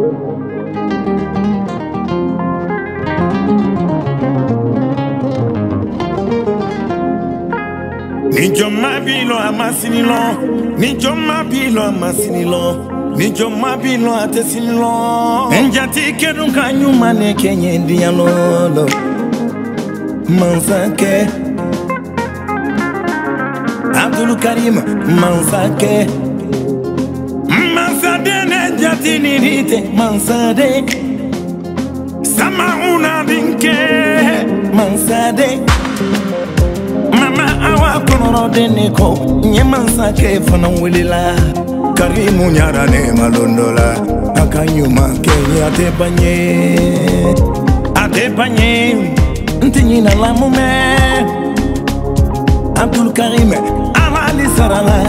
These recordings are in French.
Nijo mabilo amasinilo, nijo mabilo amasinilo, nijo mabilo atesinilo. Njati kedu kanyuma ne kenye ndialolo. Mansake Abdul Karim Mansake Mansade ne jati nirite Mansade Samauna dinke Mansade Mama awa konoro deneko Nye Mansake fana wilila Karimu nyarane malondola Akanyuma kenye atebanye Ntinyina la mume Abdul Karim Amali Sarala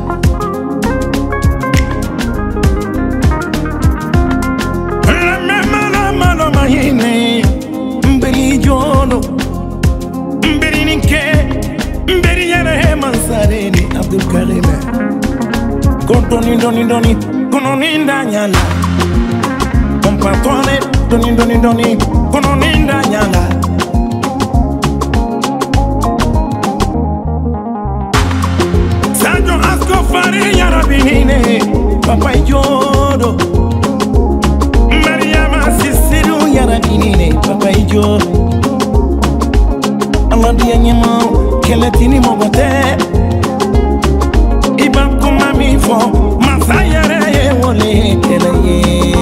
La mano mahine Mberi jono Mberi ninke Mberi yere mansareni Abdul Karim Kontoni doni Kononi ndanyala Kompatone doni Kononi ndanyala Fari yarabinine Papa Ijodo Mariama Sisiru yarabinine Papa Ijodo Allah dia nyemau Keletini mogote Iba kumami fo Masayare wole keleye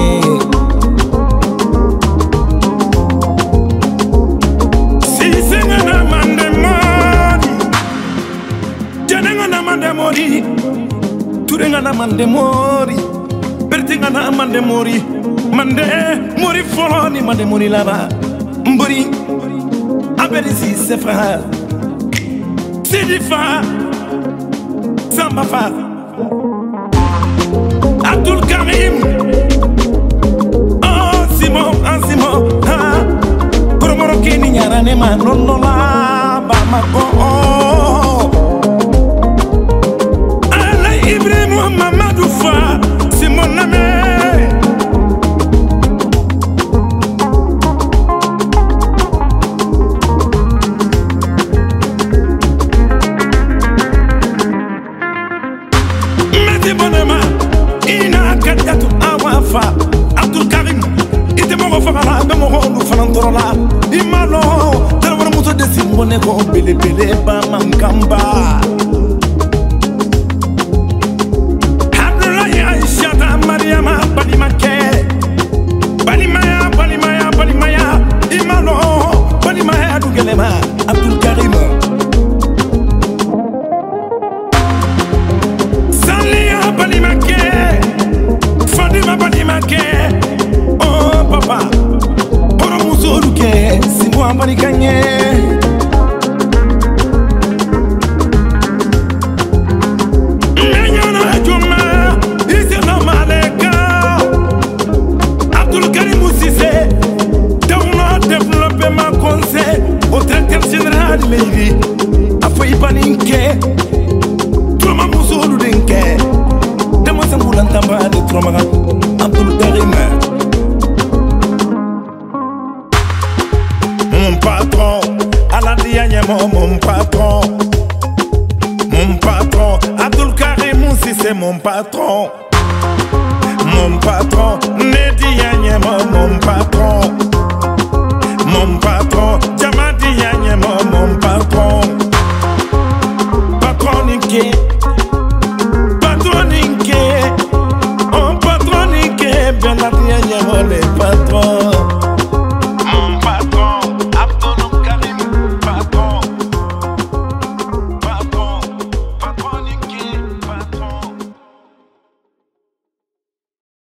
Sisengana mande mori Janengana mande mori Turengana mande mori Bertingana mande mori Mande mori foloni mande mori laba Mbori Abedi si sefa Sidifa Samba fa Abdul Karim Oh Simon Ha Koromoro kini nyarane ma Nonola Bamako Oh Mamadou Fa, c'est mon ami. Mettez mon ami, Ina Kadiatou Awafa, Abdul Karim, il était mon refait là, mais mon rôle nous fait l'entendre là. Il m'a l'eau, t'as le bon mouton de Simone, bele ba mankamba. Mariama Balimake Balimaya Imano Balimaya Dugelema Abdul Karim Salia Balimake Fadima Balimake Oh papa Oromuso Duke Simwa Balikanye Au directeur général Meivi Afoy Baninke Troma Moussoulou Denke Demo Sambulantamba de Troma Abdul Karim Mon patron Aladiagne mon patron Abdul Karim si c'est mon patron Nediagne mon patron Jamadi Yanyemo, mon patron Patroninke Oh patroninke Benadi Yanyemo, les patrons